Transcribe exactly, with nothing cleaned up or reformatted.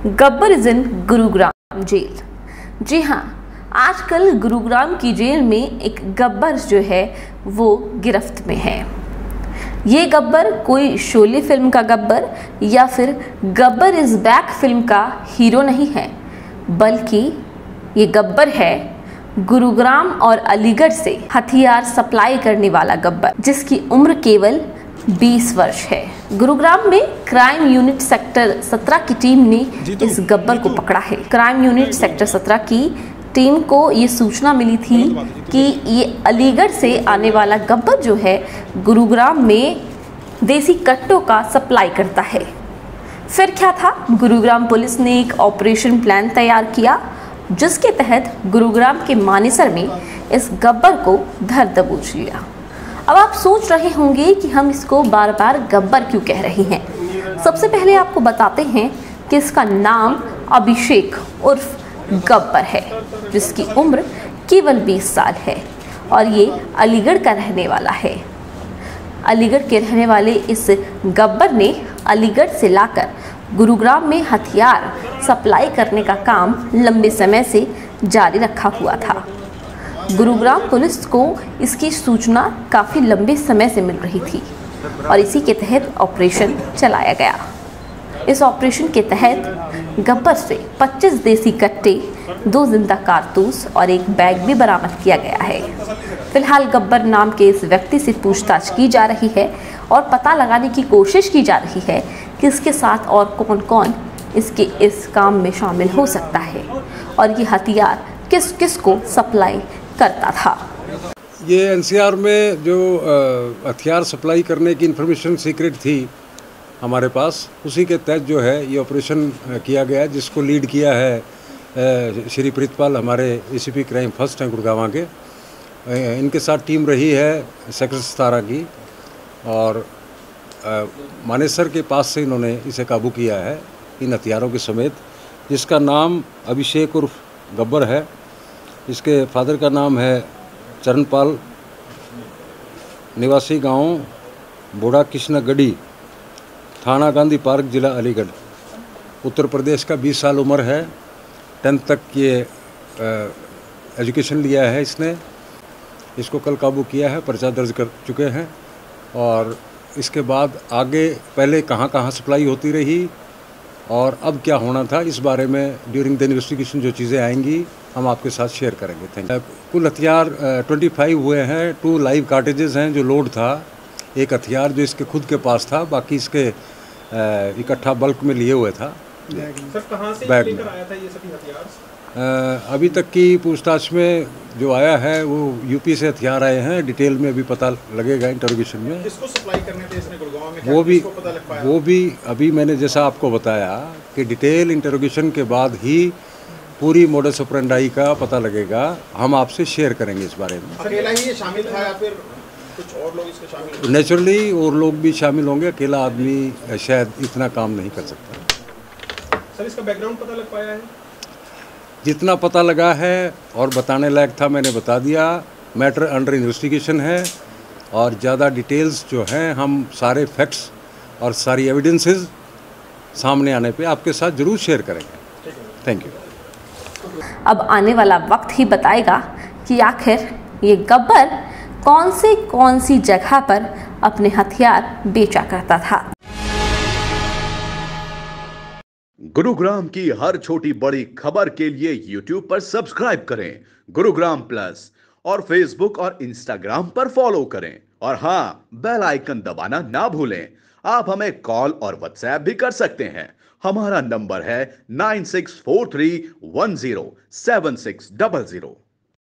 Gabbar is in Gurugram jail. जी हाँ, आजकल गुरुग्राम की जेल में एक गब्बर जो है वो गिरफ्त में है। ये गब्बर कोई शोले फिल्म का गब्बर या फिर गब्बर इज बैक फिल्म का हीरो नहीं है, बल्कि ये गब्बर है गुरुग्राम और अलीगढ़ से हथियार सप्लाई करने वाला गब्बर, जिसकी उम्र केवल बीस वर्ष है। गुरुग्राम में क्राइम यूनिट सेक्टर सत्रह की टीम ने इस गब्बर को पकड़ा है। क्राइम यूनिट सेक्टर सत्रह की टीम को ये सूचना मिली थी कि ये अलीगढ़ से आने वाला गब्बर जो है गुरुग्राम में देसी कट्टों का सप्लाई करता है। फिर क्या था, गुरुग्राम पुलिस ने एक ऑपरेशन प्लान तैयार किया, जिसके तहत गुरुग्राम के मानेसर में इस गब्बर को धर दबोच लिया। अब आप सोच रहे होंगे कि हम इसको बार बार गब्बर क्यों कह रहे हैं। सबसे पहले आपको बताते हैं कि इसका नाम अभिषेक उर्फ गब्बर है, जिसकी उम्र केवल बीस साल है और ये अलीगढ़ का रहने वाला है। अलीगढ़ के रहने वाले इस गब्बर ने अलीगढ़ से लाकर गुरुग्राम में हथियार सप्लाई करने का काम लंबे समय से जारी रखा हुआ था। गुरुग्राम पुलिस को इसकी सूचना काफ़ी लंबे समय से मिल रही थी और इसी के तहत ऑपरेशन चलाया गया। इस ऑपरेशन के तहत गब्बर से पच्चीस देसी कट्टे, दो जिंदा कारतूस और एक बैग भी बरामद किया गया है। फिलहाल गब्बर नाम के इस व्यक्ति से पूछताछ की जा रही है और पता लगाने की कोशिश की जा रही है कि इसके साथ और कौन कौन इसके इस काम में शामिल हो सकता है और ये हथियार किस किस को सप्लाई करता था। ये एनसीआर में जो हथियार सप्लाई करने की इन्फॉर्मेशन सीक्रेट थी हमारे पास, उसी के तहत जो है ये ऑपरेशन किया गया, जिसको लीड किया है श्री प्रीतपाल, हमारे एसीपी क्राइम फर्स्ट हैं गुड़गांव के। इनके साथ टीम रही है सेक्टर सतारह की और मानेसर के पास से इन्होंने इसे काबू किया है इन हथियारों के समेत, जिसका नाम अभिषेक उर्फ गब्बर है। इसके फादर का नाम है चरणपाल, निवासी गांव बूढ़ा कृष्णगढ़ी, थाना गांधी पार्क, जिला अलीगढ़, उत्तर प्रदेश का। बीस साल उम्र है, टेंथ तक ये एजुकेशन लिया है इसने। इसको कल काबू किया है, पर्चा दर्ज कर चुके हैं और इसके बाद आगे पहले कहां कहां सप्लाई होती रही और अब क्या होना था, इस बारे में ड्यूरिंग द इन्वेस्टिगेशन जो चीज़ें आएंगी हम आपके साथ शेयर करेंगे। Thank you. कुल हथियार पच्चीस हुए हैं, टू लाइव कार्टेजेस हैं जो लोड था, एक हथियार जो इसके खुद के पास था, बाकी इसके इकट्ठा बल्क में लिए हुए था सर। कहाँ से बैग लेकर में आया था ये सभी हथियार? अभी तक की पूछताछ में जो आया है वो यूपी से हथियार आए हैं, डिटेल में अभी पता लगेगा इंटरोगेशन में। किसको सप्लाई करने थे इसने गुड़गांव में? वो भी पता लग पाया? वो भी अभी मैंने जैसा आपको बताया कि डिटेल इंटरोगेशन के बाद ही पूरी मोडस ऑपरेंडाई का पता लगेगा। हम आपसे शेयर करेंगे इस बारे में। अकेला ही ये शामिल था या फिर कुछ और लोग इसके शामिल? नेचुरली और लोग भी शामिल होंगे, अकेला आदमी शायद इतना काम नहीं कर सकता। सर, इसका बैकग्राउंड पता लग पाया है? जितना पता लगा है और बताने लायक था मैंने बता दिया। मैटर अंडर इन्वेस्टिगेशन है और ज़्यादा डिटेल्स जो हैं हम सारे फैक्ट्स और सारी एविडेंसेस सामने आने पे आपके साथ ज़रूर शेयर करेंगे। Thank you. अब आने वाला वक्त ही बताएगा कि आखिर ये गब्बर कौन से कौन सी जगह पर अपने हथियार बेचा करता था। गुरुग्राम की हर छोटी बड़ी खबर के लिए यूट्यूब पर सब्सक्राइब करें गुरुग्राम प्लस और फेसबुक और इंस्टाग्राम पर फॉलो करें और हाँ, बेल आइकन दबाना ना भूलें। आप हमें कॉल और व्हाट्सएप भी कर सकते हैं। हमारा नंबर है nine six four three one zero seven six double zero.